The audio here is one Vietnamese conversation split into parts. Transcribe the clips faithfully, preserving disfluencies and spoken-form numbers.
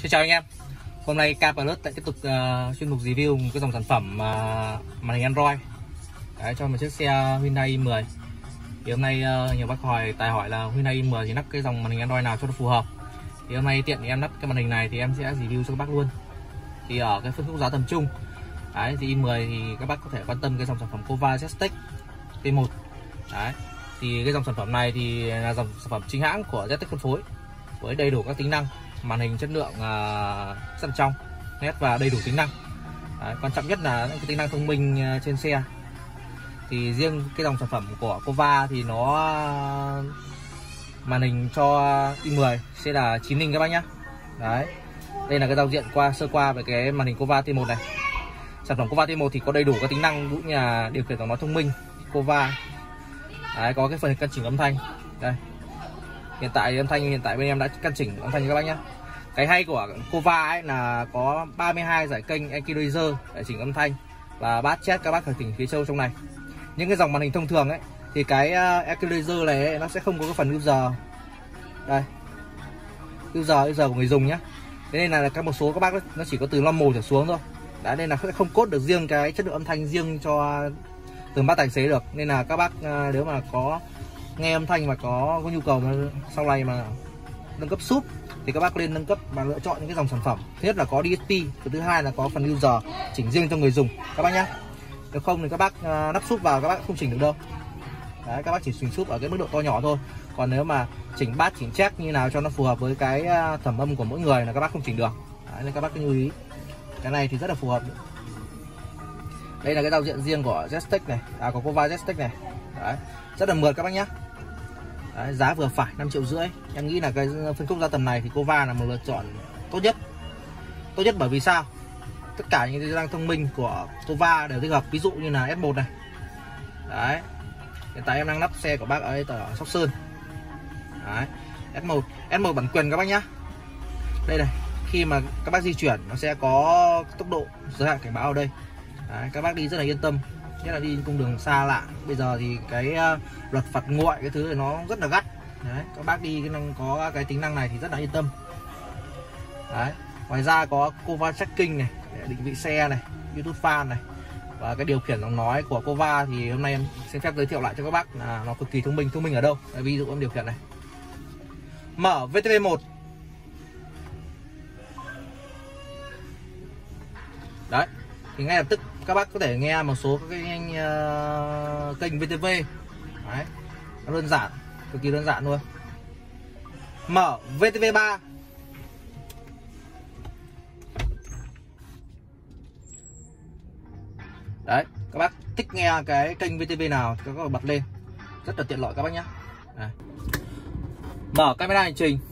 Xin chào anh em. Hôm nay K Plus lại tiếp tục uh, chuyên mục review một cái dòng sản phẩm uh, màn hình Android. Đấy, cho một chiếc xe Hyundai i mười. Thì hôm nay uh, nhiều bác hỏi tài hỏi là Hyundai i mười thì lắp cái dòng màn hình Android nào cho nó phù hợp. Thì hôm nay tiện thì em lắp cái màn hình này thì em sẽ review cho các bác luôn. Thì ở cái phân khúc giá tầm trung. Đấy, thì i mười thì các bác có thể quan tâm cái dòng sản phẩm Cova Z-Tech T một. Đấy. Thì cái dòng sản phẩm này thì là dòng sản phẩm chính hãng của Z-Tech phân phối với đầy đủ các tính năng, màn hình chất lượng uh, rất là trong, nét và đầy đủ tính năng. Đấy, quan trọng nhất là cái tính năng thông minh uh, trên xe. Thì riêng cái dòng sản phẩm của Cova thì nó uh, màn hình cho i mười sẽ là chín inch các bác nhé. Đấy, đây là cái giao diện qua sơ qua về cái màn hình Cova T một này. Sản phẩm Cova T một thì có đầy đủ các tính năng cũng như là điều khiển giọng nói thông minh Cova. Đấy, có cái phần căn chỉnh âm thanh đây. Hiện tại âm thanh hiện tại bên em đã căn chỉnh âm thanh cho các bác nhé. Cái hay của Cova ấy là có ba mươi hai dải kênh equalizer để chỉnh âm thanh và bass chat các bác phải chỉnh phía sau trong này. Những cái dòng màn hình thông thường ấy thì cái equalizer này ấy, nó sẽ không có cái phần user đây, user user của người dùng nhé. Thế nên là các một số các bác nó chỉ có từ normal trở xuống thôi. Đã nên là không cốt được riêng cái chất lượng âm thanh riêng cho từng bác tài xế được. Nên là các bác nếu mà có nghe âm thanh mà có, có nhu cầu mà sau này mà nâng cấp súp thì các bác lên nâng cấp và lựa chọn những cái dòng sản phẩm. Thứ nhất là có đê ét pê, thứ hai là có phần user chỉnh riêng cho người dùng các bác nhé. Nếu không thì các bác lắp súp vào các bác không chỉnh được đâu. Đấy, các bác chỉ chỉnh súp ở cái mức độ to nhỏ thôi. Còn nếu mà chỉnh bass, chỉnh check như nào cho nó phù hợp với cái thẩm âm của mỗi người là các bác không chỉnh được. Đấy, nên các bác cứ lưu ý. Cái này thì rất là phù hợp. Đây là cái giao diện riêng của Z-Tech này, à của Cova Z-Tech này. Đấy, rất là mượt các bác nhé. Đấy, giá vừa phải năm triệu rưỡi. Em nghĩ là cái phân khúc giá tầm này thì Cova là một lựa chọn tốt nhất. Tốt nhất bởi vì sao? Tất cả những cái tính năng thông minh của Cova đều tích hợp, ví dụ như là S một này. Đấy. Hiện tại em đang lắp xe của bác ở đây ở Sóc Sơn. Đấy. S một, S một bản quyền các bác nhé. Đây này, khi mà các bác di chuyển nó sẽ có tốc độ giới hạn cảnh báo ở đây. Đấy, các bác đi rất là yên tâm, nhất là đi cung đường xa lạ. Bây giờ thì cái uh, luật phạt nguội cái thứ này nó rất là gắt. Đấy, các bác đi cái năng có cái tính năng này thì rất là yên tâm. Đấy, ngoài ra có Cova tracking này, để định vị xe này, YouTube fan này, và cái điều khiển giọng nói của Cova thì hôm nay em xin phép giới thiệu lại cho các bác là nó cực kỳ thông minh. Thông minh ở đâu? Đấy, ví dụ em điều khiển này, mở vê tê vê một. Đấy, thì ngay lập tức các bác có thể nghe một số các cái uh, kênh vê tê vê. Đấy, nó đơn giản, cực kỳ đơn giản luôn. Mở vê tê vê ba. Đấy, các bác thích nghe cái kênh vê tê vê nào thì các bác bật lên, rất là tiện lợi các bác nhé. Đấy. Mở camera hành trình.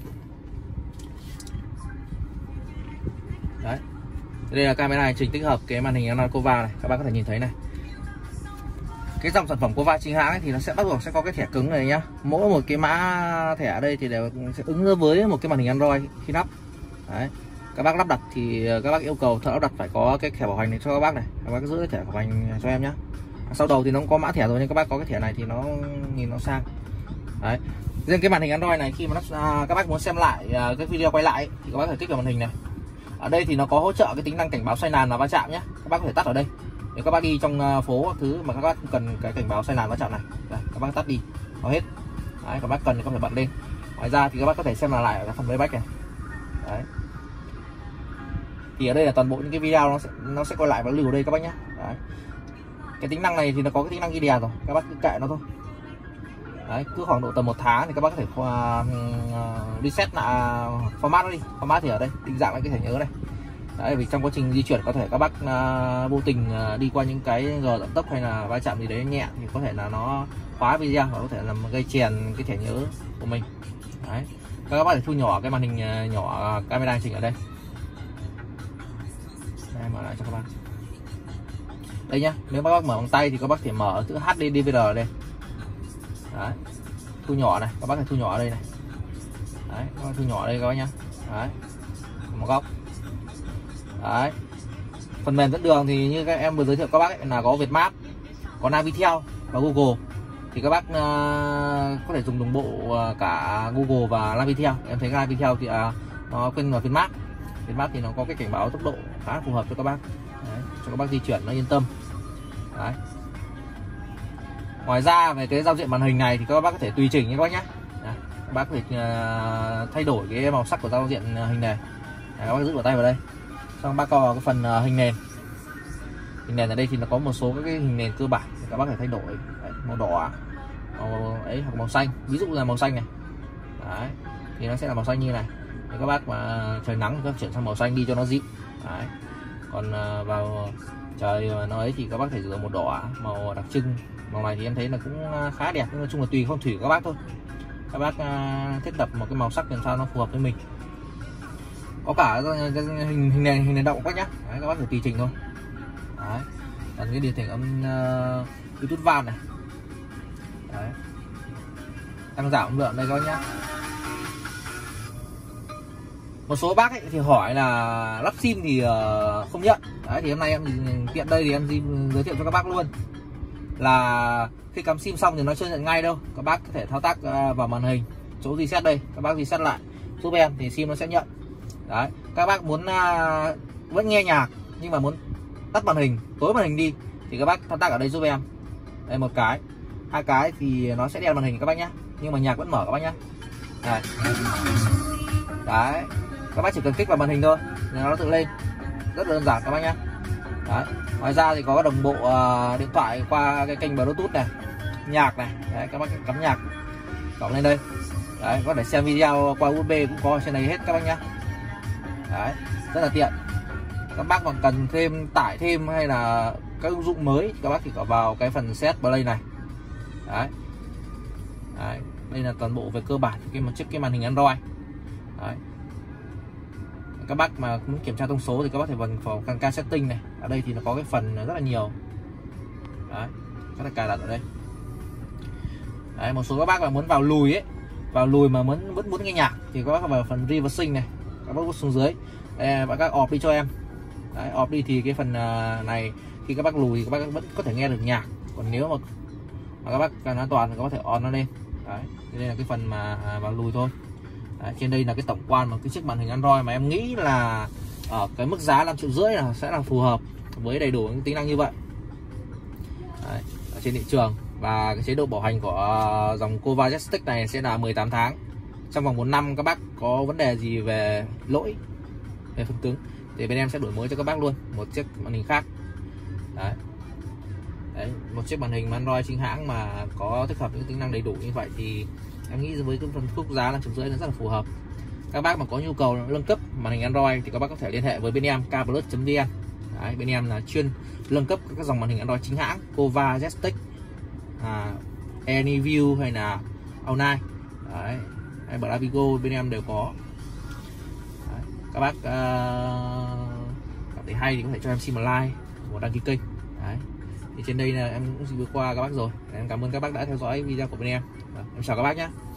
Đấy, đây là camera hành trình tích hợp cái màn hình Android Cova này, các bác có thể nhìn thấy này. Cái dòng sản phẩm Cova chính hãng ấy thì nó sẽ bắt buộc sẽ có cái thẻ cứng này nhá. Mỗi một cái mã thẻ ở đây thì đều sẽ ứng với một cái màn hình Android khi lắp. Đấy, các bác lắp đặt thì các bác yêu cầu thợ lắp đặt phải có cái thẻ bảo hành này cho các bác này. Các bác giữ cái thẻ bảo hành cho em nhá. Sau đầu thì nó cũng có mã thẻ rồi nhưng các bác có cái thẻ này thì nó nhìn nó sang. Đấy, riêng cái màn hình Android này khi mà lắp, à, các bác muốn xem lại à, cái video quay lại thì các bác có thể kích vào màn hình này. Ở đây thì nó có hỗ trợ cái tính năng cảnh báo sai làn và va chạm nhé. Các bác có thể tắt ở đây. Nếu các bác đi trong phố thứ mà các bác cần cái cảnh báo sai làn va chạm này, đây, các bác tắt đi, nó hết. Đấy, các bác cần thì có thể bật lên. Ngoài ra thì các bác có thể xem là lại ở phần playback này. Đấy. Thì ở đây là toàn bộ những cái video nó sẽ nó sẽ quay lại và lưu ở đây các bác nhé. Đấy. Cái tính năng này thì nó có cái tính năng ghi đè rồi, các bác cứ kệ nó thôi. Đấy, cứ khoảng độ tầm một tháng thì các bác có thể uh, reset lại format nó đi. Format thì ở đây, định dạng lại cái thẻ nhớ này. Đấy, vì trong quá trình di chuyển có thể các bác uh, vô tình uh, đi qua những cái gờ giảm tốc hay là va chạm gì đấy nhẹ thì có thể là nó khóa video và có thể làm gây chèn cái thẻ nhớ của mình. Đấy, các bác có thể thu nhỏ cái màn hình uh, nhỏ uh, camera hành trình ở đây. Đây, mở lại cho các bác. Đây nhá, nếu các bác mở bằng tay thì các bác thể mở chữ hát đê đê vê rờ ở đây. Đấy, thu nhỏ này, các bác phải thu nhỏ ở đây này. Đấy, các bác thu nhỏ ở đây các bác nhá. Đấy, một góc. Đấy, phần mềm dẫn đường thì như các em vừa giới thiệu các bác ấy, là có Vietmap, có Navitel và Google. Thì các bác uh, có thể dùng đồng bộ uh, cả Google và Navitel. Em thấy Navitel thì uh, nó quên vào phiên mát. Phiên mát thì nó có cái cảnh báo tốc độ khá phù hợp cho các bác. Đấy, cho các bác di chuyển nó yên tâm. Đấy. Ngoài ra về cái giao diện màn hình này thì các bác có thể tùy chỉnh nhé các bác nhé. Đấy, các bác có thể uh, thay đổi cái màu sắc của giao diện hình này. Đấy, các bác giữ vào tay vào đây. Xong bác coi vào cái phần uh, hình nền. Hình nền ở đây thì nó có một số các cái hình nền cơ bản các bác có thể thay đổi. Đấy, màu đỏ, màu ấy hoặc màu xanh. Ví dụ là màu xanh này. Đấy, thì nó sẽ là màu xanh như này. Để các bác mà trời nắng thì các bác chuyển sang màu xanh đi cho nó dịu. Đấy. Còn uh, vào trời nó ấy thì các bác thể sử dụng màu đỏ, màu đặc trưng. Màu này thì em thấy là cũng khá đẹp, nhưng nói chung là tùy phong thủy của các bác thôi. Các bác uh, thiết lập một cái màu sắc làm sao nó phù hợp với mình. Có cả hình hình nền hình nền động các bác nhá. Đấy, các bác phải tùy chỉnh thôi. Đấy. Còn cái điều chỉnh âm uh, Bluetooth van này. Đấy. Tăng giảm âm lượng đây các bác nhá. Một số bác ấy thì hỏi là lắp sim thì uh, không nhận. Đấy, thì hôm nay em tiện đây thì em giới thiệu cho các bác luôn là khi cắm sim xong thì nó chưa nhận ngay đâu. Các bác có thể thao tác uh, vào màn hình chỗ reset đây, các bác reset lại giúp em thì sim nó sẽ nhận. Đấy, các bác muốn uh, vẫn nghe nhạc nhưng mà muốn tắt màn hình, tối màn hình đi thì các bác thao tác ở đây giúp em. Đây một cái, hai cái thì nó sẽ đèn màn hình các bác nhé, nhưng mà nhạc vẫn mở các bác nhé. Đây. Đấy, các bác chỉ cần kích vào màn hình thôi thì nó tự lên, rất đơn giản các bác nhé. Đấy. Ngoài ra thì có đồng bộ uh, điện thoại qua cái kênh Bluetooth này, nhạc này. Đấy, các bác cắm nhạc cộng lên đây. Đấy, có thể xem video qua u ét bê cũng có ở trên này hết các bác nhé. Đấy, rất là tiện. Các bác còn cần thêm tải thêm hay là các ứng dụng mới các bác thì có vào cái phần set play này. Đấy. Đấy, đây là toàn bộ về cơ bản cái một chiếc cái màn hình Android. Đấy. Các bác mà muốn kiểm tra thông số thì các bác thể vào phòng camera setting này. Ở đây thì nó có cái phần rất là nhiều. Đấy, các bác cài đặt ở đây. Đấy, một số các bác mà muốn vào lùi ấy, vào lùi mà muốn vẫn muốn nghe nhạc thì các bác vào phần reversing này, các bác xuống dưới. Đây, các off đi cho em. Đấy, off đi thì cái phần này khi các bác lùi thì các bác vẫn có thể nghe được nhạc. Còn nếu mà, mà các bác cần an toàn thì các bác thể on nó lên. Đấy, đây là cái phần mà vào lùi thôi. Đấy, trên đây là cái tổng quan một cái chiếc màn hình Android mà em nghĩ là ở cái mức giá năm triệu rưỡi là sẽ là phù hợp với đầy đủ những tính năng như vậy. Đấy, ở trên thị trường. Và cái chế độ bảo hành của dòng Cova Jetstick này sẽ là mười tám tháng. Trong vòng một năm các bác có vấn đề gì về lỗi về phần cứng thì bên em sẽ đổi mới cho các bác luôn một chiếc màn hình khác. Đấy. Đấy, một chiếc màn hình Android chính hãng mà có tích hợp những tính năng đầy đủ như vậy thì em nghĩ với cái phần khúc giá năm triệu rưỡi nó rất là phù hợp. Các bác mà có nhu cầu nâng cấp màn hình Android thì các bác có thể liên hệ với bên em k plus chấm vn. Đấy, bên em là chuyên nâng cấp các dòng màn hình Android chính hãng Cova Jetstick, à, AnyView hay là Aonai, hay Bravigo bên em đều có. Đấy, các bác uh, cảm thấy hay thì có thể cho em xin một like, một đăng ký kênh. Đấy. Thì trên đây là em cũng xin vừa qua các bác rồi. Em cảm ơn các bác đã theo dõi video của bên em. Em chào các bác nhé.